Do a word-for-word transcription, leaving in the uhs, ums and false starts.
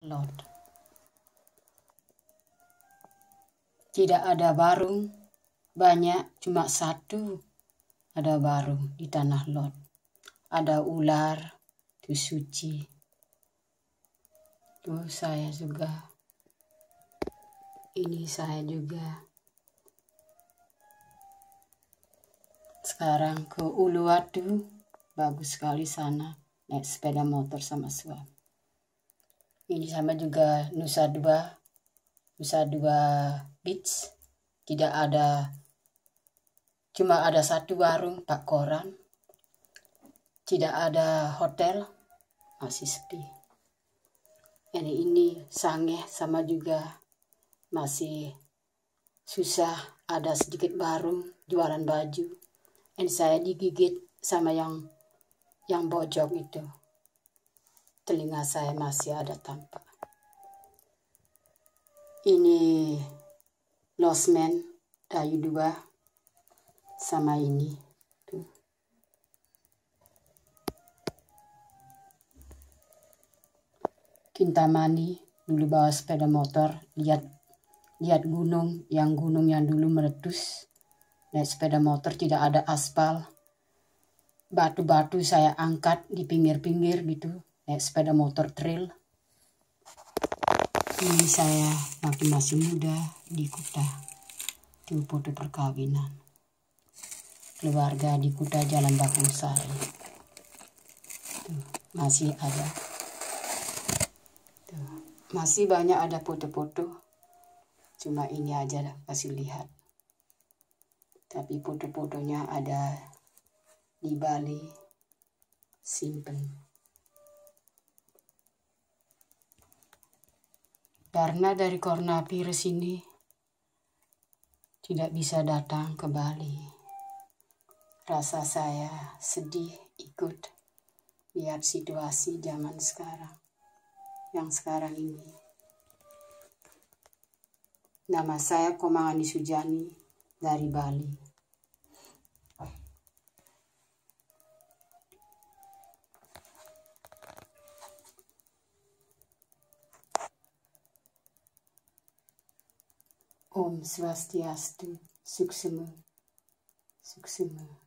Lot. Tidak ada warung, banyak cuma satu ada warung di tanah Lot. Ada ular, itu suci. Tuh saya juga. Ini saya juga. Sekarang ke Uluwatu, bagus sekali sana, naik sepeda motor sama suami. Ini sama juga Nusa Dua, Nusa Dua Beach, tidak ada, cuma ada satu warung Pak Koran, tidak ada hotel, masih sepi. Ini ini Sangihe sama juga masih susah, ada sedikit warung jualan baju. Ini saya digigit sama yang yang bojok itu. Telinga saya masih ada tampak. Ini Losmen Dayu Dua sama ini. Tuh. Kintamani dulu bawa sepeda motor, lihat lihat gunung, yang gunung yang dulu meletus. Naik sepeda motor tidak ada aspal. Batu-batu saya angkat di pinggir-pinggir gitu. Naik sepeda motor trail. Ini saya waktu masih muda di Kuta. Itu foto perkawinan. Keluarga di Kuta Jalan Bakung Sari. Tuh, masih ada. Tuh, masih banyak ada foto-foto. Cuma ini aja kasih lihat. Tapi foto-fotonya ada di Bali, simpen. Karena dari coronavirus ini tidak bisa datang ke Bali. Rasa saya sedih ikut lihat situasi zaman sekarang. Yang sekarang ini. Nama saya Komangani Sujani dari Bali. Om Swastiastu, Suksema, Suksema.